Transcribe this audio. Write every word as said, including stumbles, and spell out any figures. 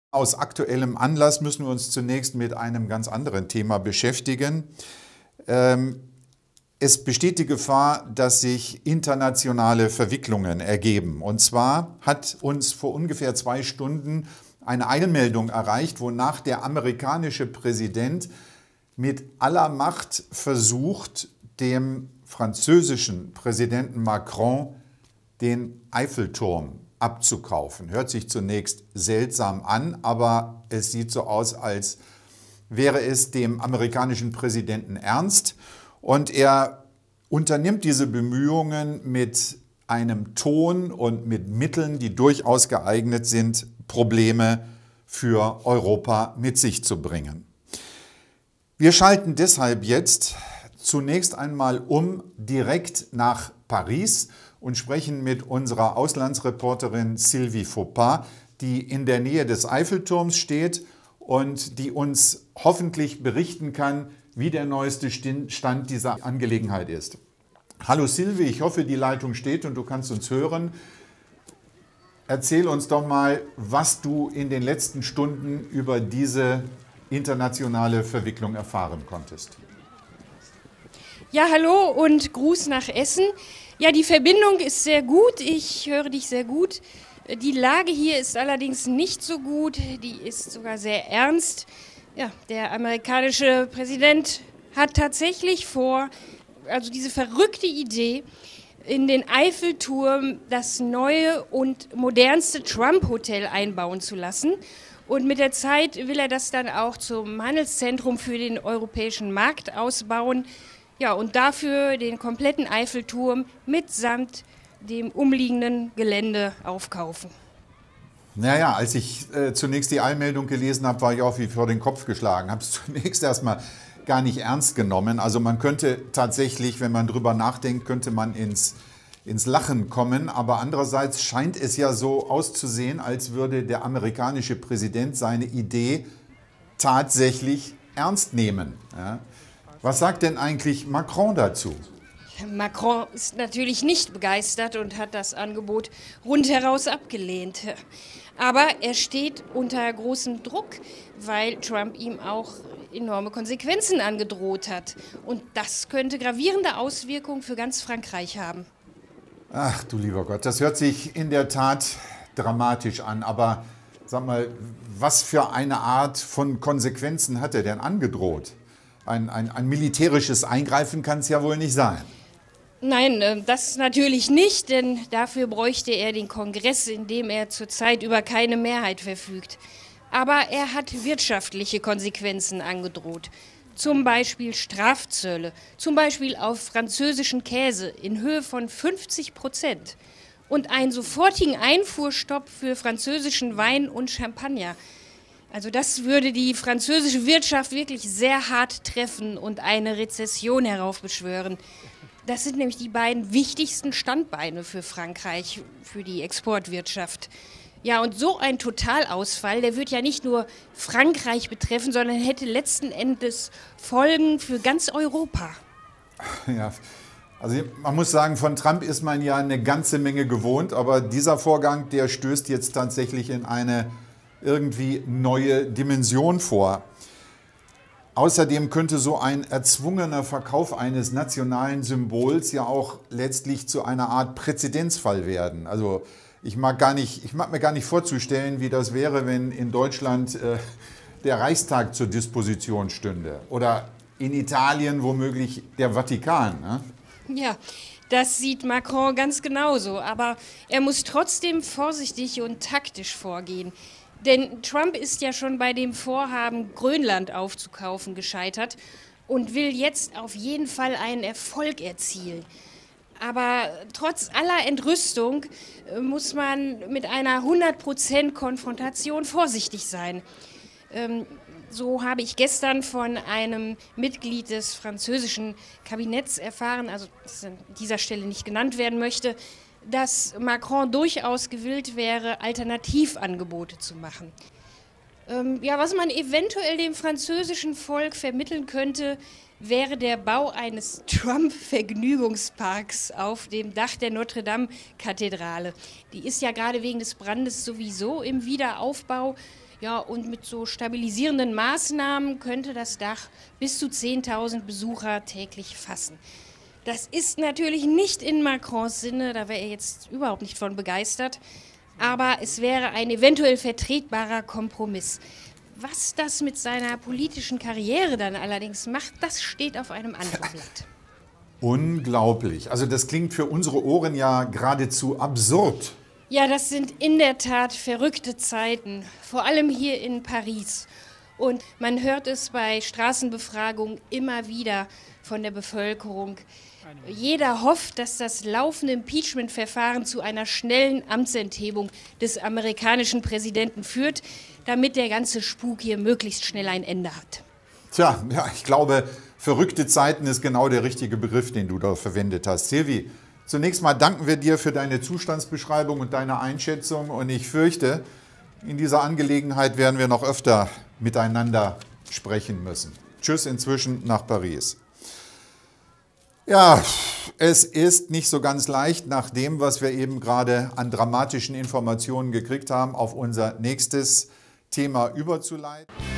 Aus aktuellem Anlass müssen wir uns zunächst mit einem ganz anderen Thema beschäftigen. Ähm, es besteht die Gefahr, dass sich internationale Verwicklungen ergeben. Und zwar hat uns vor ungefähr zwei Stunden eine Eilmeldung erreicht, wonach der amerikanische Präsident mit aller Macht versucht, dem französischen Präsidenten Macron den Eiffelturm abzukaufen. Hört sich zunächst seltsam an, aber es sieht so aus, als wäre es dem amerikanischen Präsidenten ernst. Und er unternimmt diese Bemühungen mit einem Ton und mit Mitteln, die durchaus geeignet sind, Probleme für Europa mit sich zu bringen. Wir schalten deshalb jetzt zunächst einmal um direkt nach Paris und sprechen mit unserer Auslandsreporterin Sylvie Faupas, die in der Nähe des Eiffelturms steht und die uns hoffentlich berichten kann, wie der neueste Stand dieser Angelegenheit ist. Hallo Sylvie, ich hoffe, die Leitung steht und du kannst uns hören. Erzähl uns doch mal, was du in den letzten Stunden über diese internationale Verwicklung erfahren konntest. Ja, hallo und Gruß nach Essen. Ja, die Verbindung ist sehr gut, ich höre dich sehr gut. Die Lage hier ist allerdings nicht so gut, die ist sogar sehr ernst. Ja, der amerikanische Präsident hat tatsächlich vor, also diese verrückte Idee, in den Eiffelturm das neue und modernste Trump-Hotel einbauen zu lassen. Und mit der Zeit will er das dann auch zum Handelszentrum für den europäischen Markt ausbauen. Ja, und dafür den kompletten Eiffelturm mitsamt dem umliegenden Gelände aufkaufen. Naja, als ich äh, zunächst die Eilmeldung gelesen habe, war ich auch wie vor den Kopf geschlagen. Habe es zunächst erstmal gar nicht ernst genommen. Also man könnte tatsächlich, wenn man drüber nachdenkt, könnte man ins, ins Lachen kommen. Aber andererseits scheint es ja so auszusehen, als würde der amerikanische Präsident seine Idee tatsächlich ernst nehmen. Ja? Was sagt denn eigentlich Macron dazu? Macron ist natürlich nicht begeistert und hat das Angebot rundheraus abgelehnt. Aber er steht unter großem Druck, weil Trump ihm auch enorme Konsequenzen angedroht hat. Und das könnte gravierende Auswirkungen für ganz Frankreich haben. Ach du lieber Gott, das hört sich in der Tat dramatisch an. Aber sag mal, was für eine Art von Konsequenzen hat er denn angedroht? Ein, ein, ein militärisches Eingreifen kann es ja wohl nicht sein. Nein, das natürlich nicht, denn dafür bräuchte er den Kongress, in dem er zurzeit über keine Mehrheit verfügt. Aber er hat wirtschaftliche Konsequenzen angedroht. Zum Beispiel Strafzölle, zum Beispiel auf französischen Käse in Höhe von fünfzig Prozent und einen sofortigen Einfuhrstopp für französischen Wein und Champagner. Also das würde die französische Wirtschaft wirklich sehr hart treffen und eine Rezession heraufbeschwören. Das sind nämlich die beiden wichtigsten Standbeine für Frankreich, für die Exportwirtschaft. Ja, und so ein Totalausfall, der wird ja nicht nur Frankreich betreffen, sondern hätte letzten Endes Folgen für ganz Europa. Ja, also man muss sagen, von Trump ist man ja eine ganze Menge gewohnt, aber dieser Vorgang, der stößt jetzt tatsächlich in eine irgendwie neue Dimension vor. Außerdem könnte so ein erzwungener Verkauf eines nationalen Symbols ja auch letztlich zu einer Art Präzedenzfall werden. Also ich mag, gar nicht, ich mag mir gar nicht vorzustellen, wie das wäre, wenn in Deutschland äh, der Reichstag zur Disposition stünde oder in Italien womöglich der Vatikan. Ne? Ja, das sieht Macron ganz genauso, aber er muss trotzdem vorsichtig und taktisch vorgehen. Denn Trump ist ja schon bei dem Vorhaben, Grönland aufzukaufen, gescheitert und will jetzt auf jeden Fall einen Erfolg erzielen. Aber trotz aller Entrüstung muss man mit einer hundert Prozent Konfrontation vorsichtig sein. Ähm, so habe ich gestern von einem Mitglied des französischen Kabinetts erfahren, also das an dieser Stelle nicht genannt werden möchte, dass Macron durchaus gewillt wäre, Alternativangebote zu machen. Ähm, ja, was man eventuell dem französischen Volk vermitteln könnte, wäre der Bau eines Trump-Vergnügungsparks auf dem Dach der Notre-Dame-Kathedrale. Die ist ja gerade wegen des Brandes sowieso im Wiederaufbau. Ja, und mit so stabilisierenden Maßnahmen könnte das Dach bis zu zehntausend Besucher täglich fassen. Das ist natürlich nicht in Macrons Sinne, da wäre er jetzt überhaupt nicht von begeistert, aber es wäre ein eventuell vertretbarer Kompromiss. Was das mit seiner politischen Karriere dann allerdings macht, das steht auf einem anderen Blatt. Unglaublich. Also das klingt für unsere Ohren ja geradezu absurd. Ja, das sind in der Tat verrückte Zeiten, vor allem hier in Paris. Und man hört es bei Straßenbefragungen immer wieder von der Bevölkerung. Jeder hofft, dass das laufende Impeachment-Verfahren zu einer schnellen Amtsenthebung des amerikanischen Präsidenten führt, damit der ganze Spuk hier möglichst schnell ein Ende hat. Tja, ja, ich glaube, verrückte Zeiten ist genau der richtige Begriff, den du da verwendet hast. Silvi, zunächst mal danken wir dir für deine Zustandsbeschreibung und deine Einschätzung. Und ich fürchte, in dieser Angelegenheit werden wir noch öfter miteinander sprechen müssen. Tschüss inzwischen nach Paris. Ja, es ist nicht so ganz leicht, nach dem, was wir eben gerade an dramatischen Informationen gekriegt haben, auf unser nächstes Thema überzuleiten.